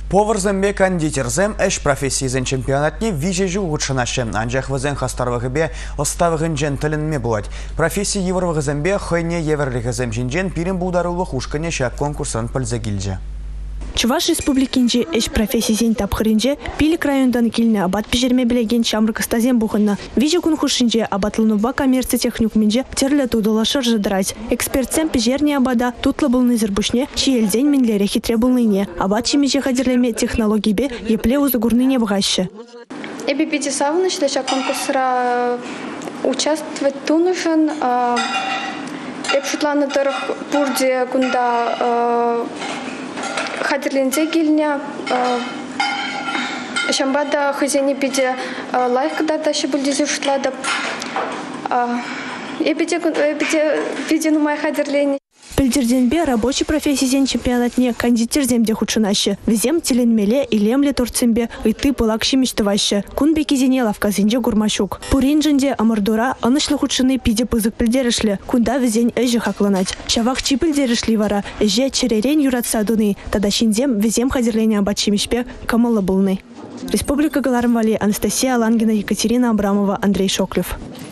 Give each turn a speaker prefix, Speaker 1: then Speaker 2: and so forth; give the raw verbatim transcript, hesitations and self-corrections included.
Speaker 1: Поварзембе кондитерзем эш профессийзен чемпионатне виже жугутшынашем анжах вазен хастарвагыбе оставыгын жен тіленме болады. Профессия евровагызембе хойне еверлігізем жинжен пирен бударулы хушкане шак конкурсан пыльзагилже.
Speaker 2: Чуваш республикинже эш профессийзен тапхырынже Пилик райондан килне абат пижерме білеген шамрыкыстазен бухынна. Виже күн хушинже абатлынуба коммерция техникуминже терлі тудылашыр жыдырайз. Экспертсен пижерне абада тутлы был нызырбушне, чиелден минлере хитре булныне. Абат чимеже хадерлеме технологибе епле узыгурныне бғашы.
Speaker 3: Эби пиди савыныш дешак конкурсра участвовать тунушын. Эп шутланы тырых пурде кунда хадерлензе гильня, шамбада хозяйне пиде лайк да дальше бульдизе шутлада, и пиде пиде ну моя хадерлене.
Speaker 2: Пельдерденбе рабочий профессийзен чемпионатне кондитерземде худшынашы. Везем теленмеле и лемле торцембе и ты пылакши мечтываще. Кунбе кизене лавказенже гурмашук. Пуринженде амардура анышлы худшыны пиде пызык пельдерешле. Кунда везень эжі хакланать. Чавах чи пельдерешли вара. Эже черерен юратса дуны. Тада шинзем везем хадерлене абачимешпе камылы былны. Республика Галармвали, Анастасия Лангина, Екатерина Абрамова, Андрей Шоклев.